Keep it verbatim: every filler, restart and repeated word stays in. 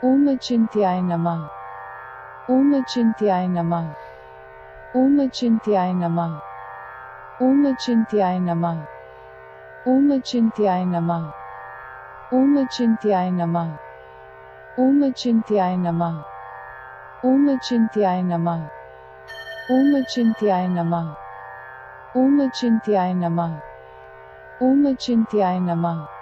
ओम चिंत्याय नमः। ओम चिंत्याय नमः। ओम चिंत्याय नमः। ओम चिंत्याय नमः। ओम चिंत्याय नमः। ओम चिंत्याय नमः। ओम चिंत्याय नमः। ओम चिंत्याय नमः। ओम चिंत्याय नमः। ओम चिंत्याय नमः। ओम चिंत्याय नमः।